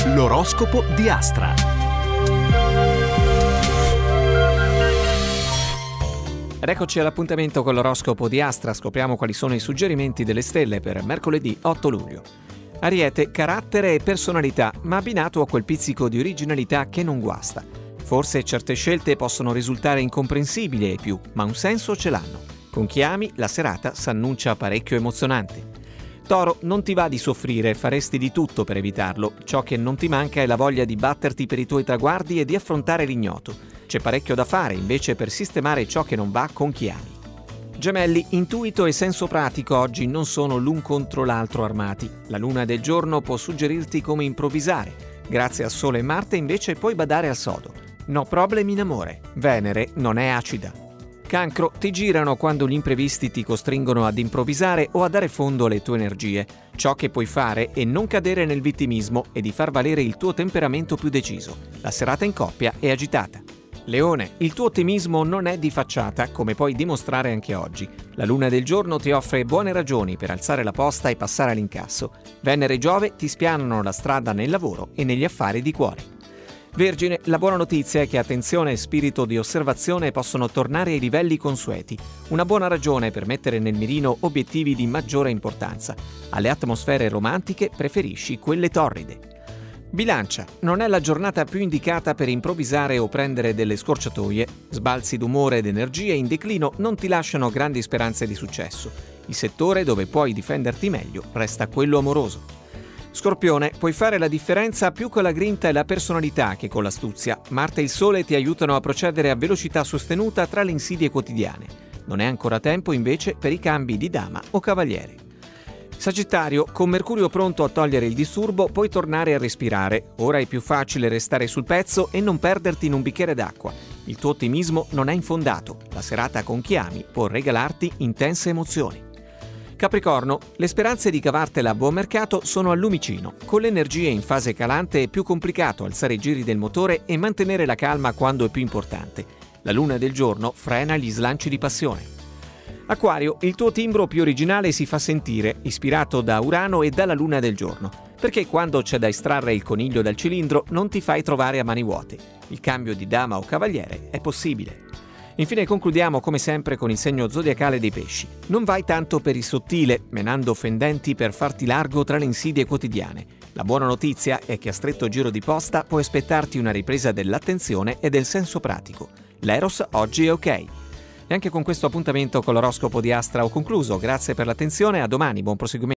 L'oroscopo di Astra. Ed eccoci all'appuntamento con l'oroscopo di Astra. Scopriamo quali sono i suggerimenti delle stelle per mercoledì 8 luglio. Ariete, carattere e personalità, ma abbinato a quel pizzico di originalità che non guasta. Forse certe scelte possono risultare incomprensibili ai più, ma un senso ce l'hanno. Con chi ami, la serata s'annuncia parecchio emozionante. Toro, non ti va di soffrire, faresti di tutto per evitarlo. Ciò che non ti manca è la voglia di batterti per i tuoi traguardi e di affrontare l'ignoto. C'è parecchio da fare invece per sistemare ciò che non va con chi ami. Gemelli, intuito e senso pratico oggi non sono l'un contro l'altro armati. La luna del giorno può suggerirti come improvvisare. Grazie a Sole e Marte invece puoi badare al sodo. No problem in amore. Venere non è acida. Cancro, ti girano quando gli imprevisti ti costringono ad improvvisare o a dare fondo alle tue energie. Ciò che puoi fare è non cadere nel vittimismo e di far valere il tuo temperamento più deciso. La serata in coppia è agitata. Leone, il tuo ottimismo non è di facciata, come puoi dimostrare anche oggi. La luna del giorno ti offre buone ragioni per alzare la posta e passare all'incasso. Venere e Giove ti spianano la strada nel lavoro e negli affari di cuore. Vergine, la buona notizia è che attenzione e spirito di osservazione possono tornare ai livelli consueti. Una buona ragione per mettere nel mirino obiettivi di maggiore importanza. Alle atmosfere romantiche preferisci quelle torride. Bilancia, non è la giornata più indicata per improvvisare o prendere delle scorciatoie. Sbalzi d'umore ed energie in declino non ti lasciano grandi speranze di successo. Il settore dove puoi difenderti meglio resta quello amoroso. Scorpione, puoi fare la differenza più con la grinta e la personalità che con l'astuzia. Marte e il Sole ti aiutano a procedere a velocità sostenuta tra le insidie quotidiane. Non è ancora tempo invece per i cambi di dama o cavaliere. Sagittario, con Mercurio pronto a togliere il disturbo, puoi tornare a respirare. Ora è più facile restare sul pezzo e non perderti in un bicchiere d'acqua. Il tuo ottimismo non è infondato. La serata con chi ami può regalarti intense emozioni. Capricorno, le speranze di cavartela a buon mercato sono al lumicino. Con le energie in fase calante è più complicato alzare i giri del motore e mantenere la calma quando è più importante. La luna del giorno frena gli slanci di passione. Acquario, il tuo timbro più originale si fa sentire, ispirato da Urano e dalla luna del giorno. Perché quando c'è da estrarre il coniglio dal cilindro non ti fai trovare a mani vuote. Il cambio di dama o cavaliere è possibile. Infine concludiamo come sempre con il segno zodiacale dei pesci. Non vai tanto per il sottile, menando fendenti per farti largo tra le insidie quotidiane. La buona notizia è che a stretto giro di posta puoi aspettarti una ripresa dell'attenzione e del senso pratico. L'Eros oggi è ok. E anche con questo appuntamento con l'oroscopo di Astra ho concluso. Grazie per l'attenzione, a domani, buon proseguimento.